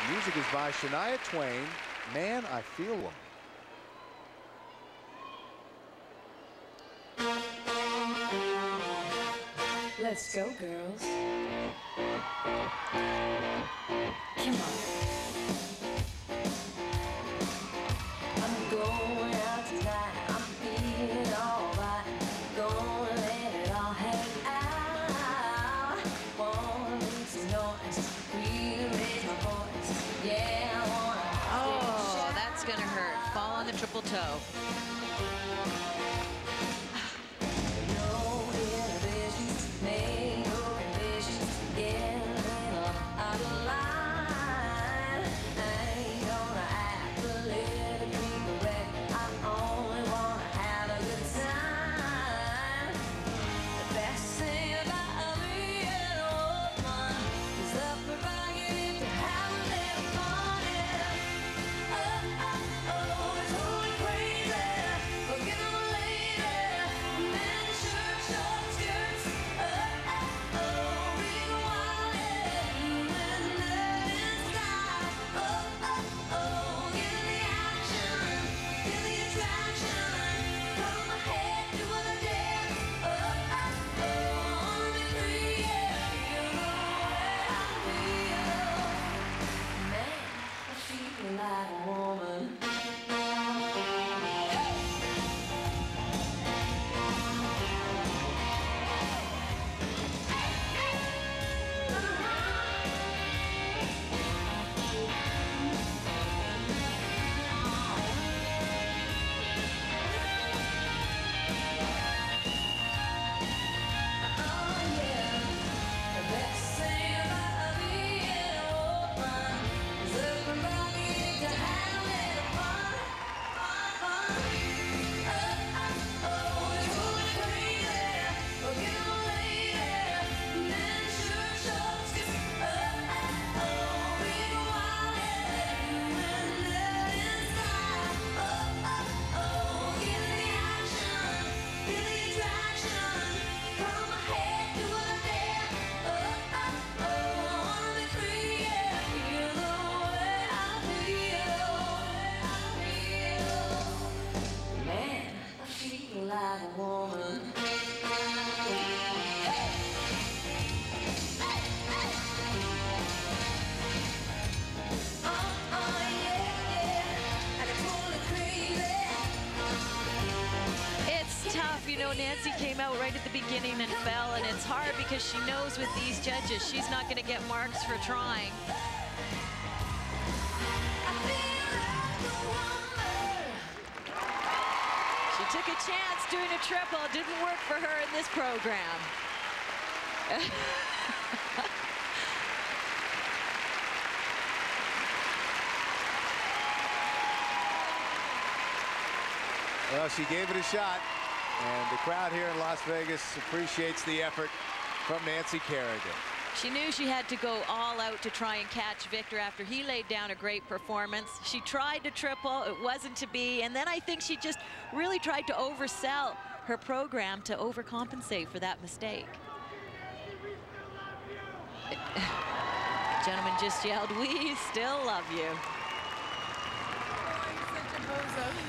Music is by Shania Twain. Man, I Feel One. Let's go, girls. Come on. I'm going out tonight. I'm feeling alright. Gonna let it all hang out. Wanna make some noise. Really raise my voice. Yeah, I wanna. Oh, that's gonna hurt. Fall on the triple toe. You know, Nancy came out right at the beginning and fell, and it's hard because she knows with these judges she's not going to get marks for trying. She took a chance doing a triple. It didn't work for her in this program. Well, she gave it a shot. And the crowd here in Las Vegas appreciates the effort from Nancy Kerrigan. She knew she had to go all out to try and catch Victor after he laid down a great performance. She tried to triple, it wasn't to be, and then I think she just really tried to oversell her program to overcompensate for that mistake. Gentleman just yelled, "We still love you." Oh, you're such a bozo.